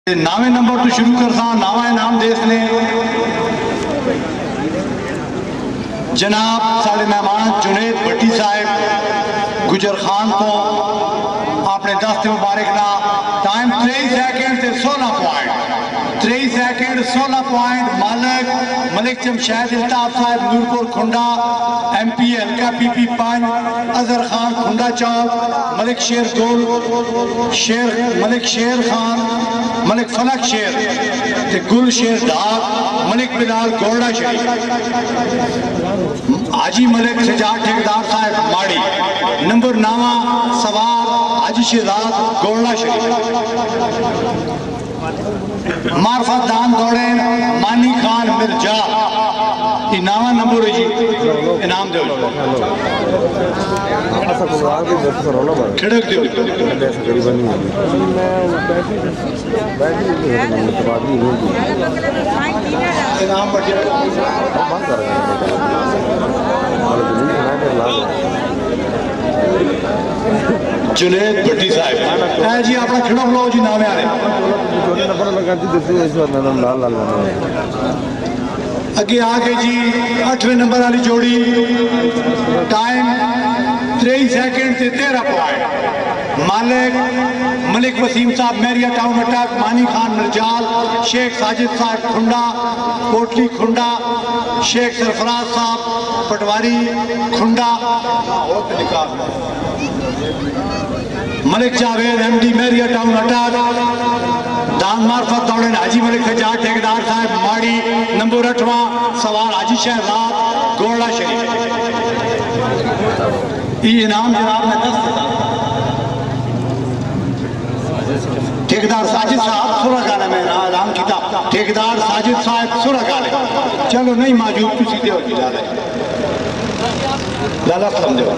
नावे नंबर तो शुरू करता नावा इनाम देसने जनाब साढ़े मेहमान जुनेद भट्टी साहब गुजर खान को अपने दस्ते मुबारक ना टाइम 23 सेकंड से 16 पॉइंट 23 सेकंड 16 पॉइंट मालिक मलिक जमशेद इल्ताफ साहब नूरपुर खुंडा MP हल्का PP 5 अजहर खान खुंडा चौक मलिक शेर गोल शेर मलिक शेर खान मलिक फलक शेर ते गुल शेर दाग मलिक बिलाल गोल्डा शरीफ हाजी मलिक सजाद ठेकेदार साहब माड़ी नंबर नावा सवार हाजी शहजाद गोल्डा शरीफ मार्फत दान दौड़े मानी खान मिर्जा इनामा नंबर है जी इनाम दो खिड़क दो इनाम जुनेद भट्टी साहब है जी अपना खिड़ा बुलाओ जी नाम आ अगे आ गए जी 8वें नंबर वाली जोड़ी टाइम 23 सेकंड से 13 पॉइंट मालिक मलिक वसीम साहब मेरिया टाउन अटैक मानी खान मिर्जाल शेख साजिद साहब खुंडा कोटली खुंडा शेख सरफराज साहब पटवारी खुंडा मलिक जावेद MD मेरिया टाउन अटैक दान मार्फत दौड़े हाजी मलिक सजाद ठेकेदार साहब माड़ी नंबर 8वां सवार हाजी शहजाद गोल्डा शरीफ ये इनाम जनाब में 10 ठेकेदार साजिद साहब सुरह गाने में नाम किताब ठेकेदार साजिद साहब सुरह गाने चलो नहीं मौजूद तुसी दे लाला समझो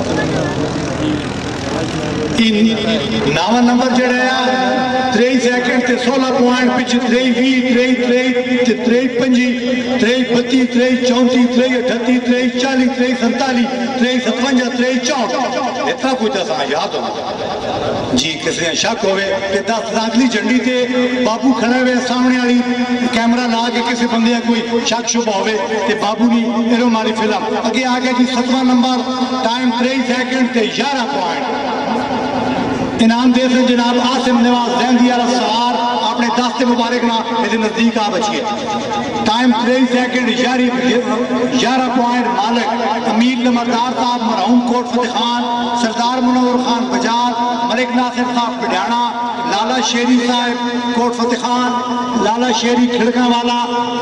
नावा नंबर जड़ा 23 सेकंड से 16 पॉइंट पिछ 23 20 23 23 25 23 32 23 34 23 38 40 47 23 57 23 64 इतना कुछ समझ याद हो जी किसी शक होवे कि 10 अगली झंडी ते बाबू खड़े हुए सामने वाली कैमरा ला के किसी बंदे कोई शक शुभ होवे ते बाबू नी एरो मारी फिल्म अगे आ गया जी 7वां नंबर टाइम 23 सेकंड से 11 पॉइंट इनाम दे से जनाब आसिम नवाज जैंदी वाला सवार अपने दस्ते मुबारक ना ये नजदीक आ बचिए टाइम 23 सेकंड 11 पॉइंट मालिक अमीर नमरदार साहब मरहूम कोट फतेह खान सरदार मुनव्वर खान बजाज मलिक नासिर साहब पिडाना लाला शेरी साहब कोट फतेह खान लाला शेरी खिड़का वाला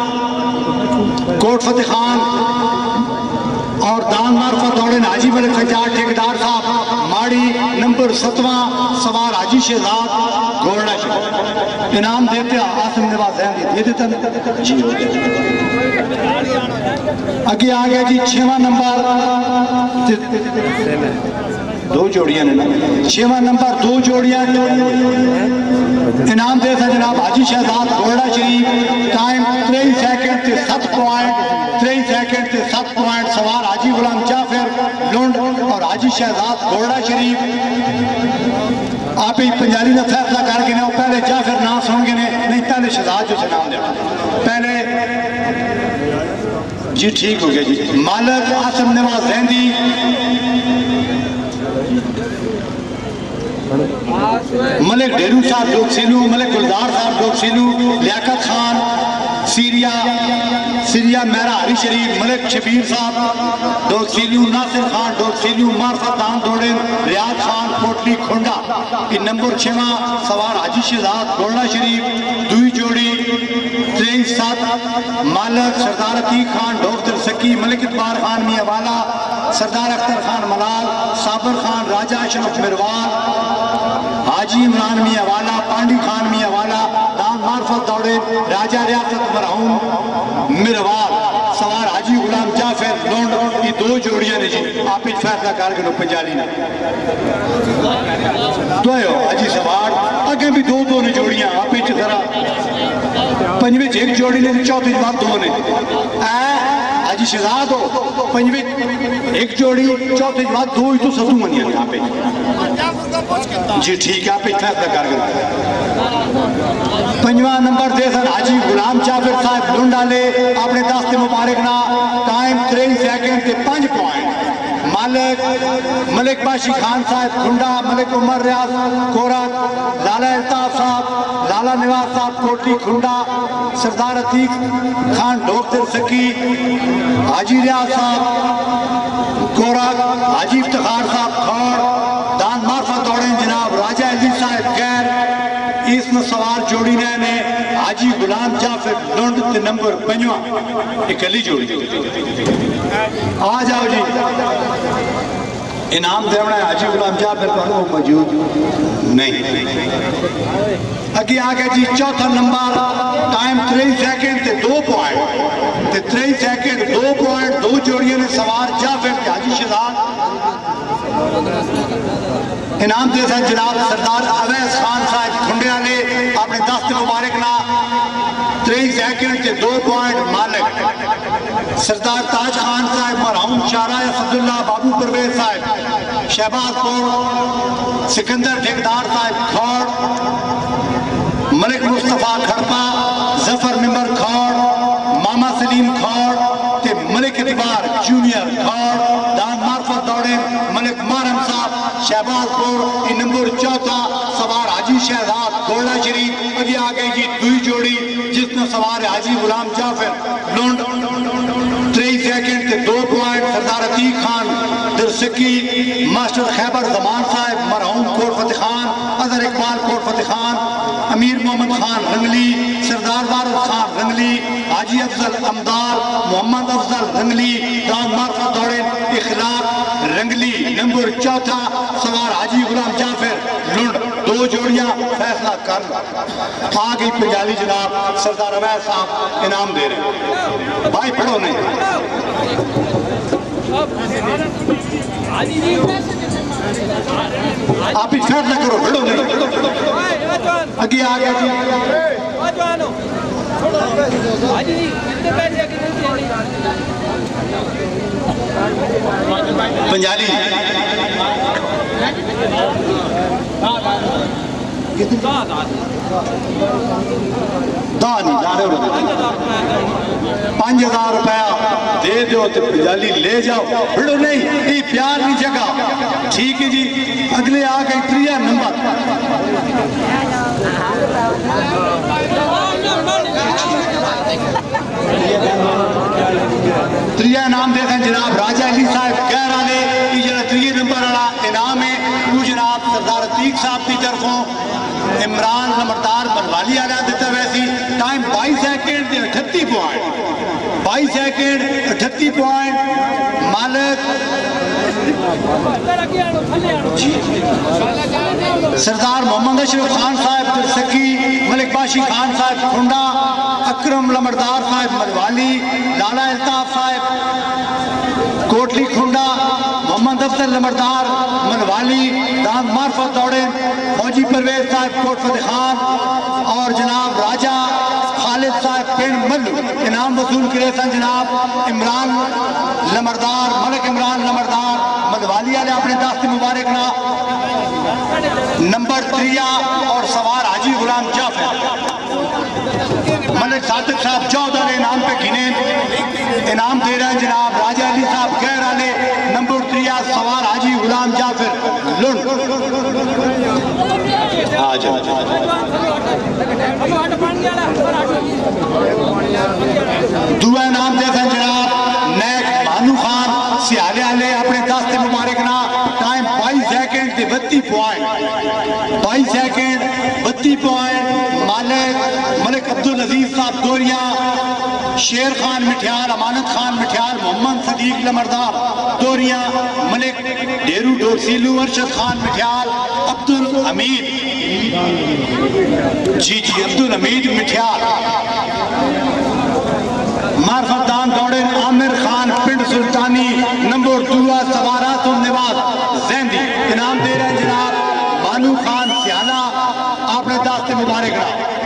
कोट फतेह खान और दान मार्फत दौड़े हाजी मलिक सजाद ठेकेदार साहब माड़ी नंबर 7वां सवार हाजी शहजाद गोल्डा शरीफ इनाम देते आसिम नवाज दे देते जी आगे आ गया जी 6वां नंबर 2 जोड़ियां ने 6वां नंबर 2 जोड़ियां इनाम देता जनाब हाजी शहजाद गोल्डा शरीफ टाइम 23 सेकंड से 7 पॉइंट 23 सेकंड से 7 पॉइंट सवार हाजी गुलाम जाफर लुंड और हाजी शहजाद गोल्डा शरीफ आप ही पंजाबी का फैसला करके ने पहले जाफर ना सुन के नहीं पहले शहजाद जो से नाम देना पहले जी ठीक हो गया जी मालिक आसिम नवाज जैंदी मलिक डेरू साहब डोकसीलू मलिक गुलजार साहब डोकसीलू लियाकत खान सीरिया मेहरा हरी शरीफ मलिक शबीर साहब डोकसीलू नासिर खान डोकसीलू मार्फत दान दौड़े रियाज खान कोटली खुंडा नंबर 6वां सवार हाजी शहजाद गोल्डा शरीफ 2 जोड़ी 23 7 मालिक सरदार अतीक खान डोकदर सकी मलिक इतबार खान मियावाला सरदार अख्तर खान मलाल साबर खान राजा अशरफ मिरवाल हाजी इमरान मियावाला पांडी खान मियावाला दान मार्फत दौड़े राजा रियासत मरहूम मिरवाल सवार हाजी गुलाम जाफर लोंड ये 2 जोड़ियां ने जी आप ही फैसला करके पंजाली ने तो हाजी सवार अगे भी 2 ने जोड़ियां आप ही जरा पंजवे एक जोड़ी ने चौथी बात 2 ने हाजी शहजाद हो पंजवे एक जोड़ी चौथी बात 2 ही तो सदू मनिया यहाँ पे जी ठीक है आप फैसला कर पंजवा नंबर दे सन हाजी गुलाम जाफिर साहब लुंडाले अपने दस्ते मुबारक ना टाइम 3 सेकंड ते 5 पॉइंट मलिक बाशी खान साहब खुंडा मलिक उमर रियाज कोरा लाला अल्ताफ साहब लाला निवाज साहब कोटली खुंडा सरदार अतीक खान डॉक्टर सकी हाजी रियाज साहब कोरा हाजी इफ्तिखार साहब खौड़ दान मार्फा दौड़े जनाब राजा अली साहब गैर इसमें सवार जोड़ी ने हाजी गुलाम जाफिर लुंड ते नंबर 5 इकली जोड़ी आ जाओ जी इनाम देवना है हाजी गुलाम जाफिर पर वो मौजूद नहीं अगे आ गया जी चौथा नंबर टाइम 3 सेकंड ते 2 पॉइंट ते 3 सेकंड 2 पॉइंट 2 जोड़ियों ने सवार जाफिर हाजी शहजाद इनाम दे सन जनाब सरदार अवैस खान साहब खुंडिया ने अपने दस्ते मुबारक ना 3 सेकंड के 2 पॉइंट मालिक सरदार ताज खान साहब मरहूम शारा अब्दुल्ला बाबू परवेज साहब शहबाजपुर सिकंदर ठेकेदार साहब खौड़ मलिक मुस्तफा खड़पा जफर मेंबर खौड़ मामा सलीम खौड़ ते मलिक इकबार जूनियर खौड़ दान मार्फत दौड़े मलिक मारम साहब शहबाजपुर इन नंबर 4 सवार हाजी शहजाद गोल्डा शरीफ अभी आ गई जी 2 जोड़ी जिसने सवार हाजी गुलाम जाफिर लुंड 3 सेकंड के 2 पॉइंट सरदार अतीक खान दरसकी मास्टर खैबर जमान साहब मरहूम कोट फतेह खान अजहर इकबाल कोट फतेह खान अमीर मोहम्मद खान रंगली सरदार वारिस खान रंगली हाजी अफजल अमदार मोहम्मद अफजल रंगली दान मार्फत दौड़े इखलाक रंगली नंबर 4 सवार हाजी गुलाम जाफिर लुंड 2 जोड़ियां फैसला कर आ गई पंजाली जनाब सरदार अवैस साहब इनाम दे रहे भाई पढ़ो नहीं आप ही फैसला करो पढ़ो नहीं आगे आ गया पंजाली दानी 5,000 रुपया दे दो तो पंजाली ले जाओ भिड़ो नहीं ये प्यार नहीं जगह ठीक है जी अगले आ गए 3 नंबर त्रिया इनाम दे जनाब राजा अली साहब कह रहे जो 3 नंबर वाला इनाम है वो जनाब सरदार अतीक साहब की तरफों इमरान नंबरदार बनवाली आला देता वैसी time 22 second 38 point 22 second 38 point मालिक सरदार मोहम्मद अशरफ खान साहब सकी मलिक बाशी खान साहब खुंडा अकरम लमरदार साहब मलवाली लाला अल्ताफ साहब कोटली खुंडा मोहम्मद अफजल लमरदार मनवाली दान मार्फत दौड़े फौजी परवेज साहब कोट फतेह खान और जनाब राजा खालिद साहब पिंड मल्लू इनाम वसूल करे सन जनाब इमरान लमरदार मलिक इमरान लमरदार मनवाली वाले अपने दस्ते मुबारक ना नंबर 3 और सवार हाजी गुलाम जाफिर मलिक सादिक साहब 14 इनाम पे गिने इनाम दे रहे हैं जनाब राजा अली साहब कह रहे नंबर 3 सवार हाजी गुलाम जाफिर लुंड आ जाओ दुआ इनाम दे रहे हैं जनाब नैक भानु खान सियाले वाले अपने दस्ते मुबारक ना time 22 second 32 point 22 second 32 point Malik Abdul Aziz साहब दोरिया शेर खान मिठियाल अमानत खान मिठियाल मोहम्मद सदीक लमरदार दोरिया मलिक डेरू डोरसीलू अरशद खान मिठियाल अब्दुल हमीद जी अब्दुल हमीद मिठियाल मार्फतदान दौड़े आमिर खान पिंड सुल्तानी नंबर 2 सवारा तो निवाज जैंदी इनाम दे रहे हैं जनाब बानू खान सियाला आपने दास्ते मुबारक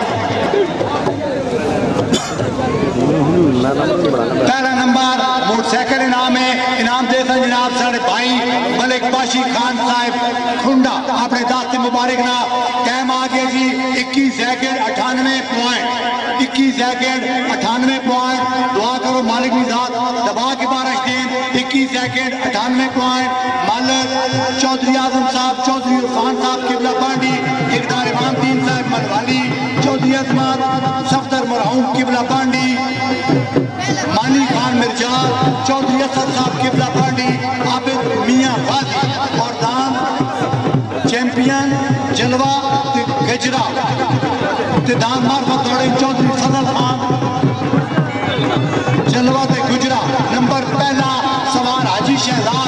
पहला नंबर मोटरसाइकिल इनाम है इनाम दे रहे जनाब साढ़े भाई मलिक बाशी खान साहब खुंडा अपने दास्ते मुबारक ना कैम आ गए जी 21 सेकंड 98 पॉइंट, 21 सेकंड 98 पॉइंट। दुआ करो मालिक निजात दबा के बारिश दें। 21 सेकंड 98 पॉइंट। मालिक चौधरी आजम साहब, चौधरी इरफान साहब किबला पांडी, इकदार इमाम दीन साहब मनवाली, चौधरी अजमत सफदर मरहूम किबला पांडी, मानी खान मिर्जा, चौधरी असद साहब किबला पांडी, आबिद मियां वाली और दाम चैंपियन जलवा गजरा ते दाम मार्फत दौड़े चौधरी फजल खान जलवा ते गुजरा। नंबर पहला सवार हाजी शहजाद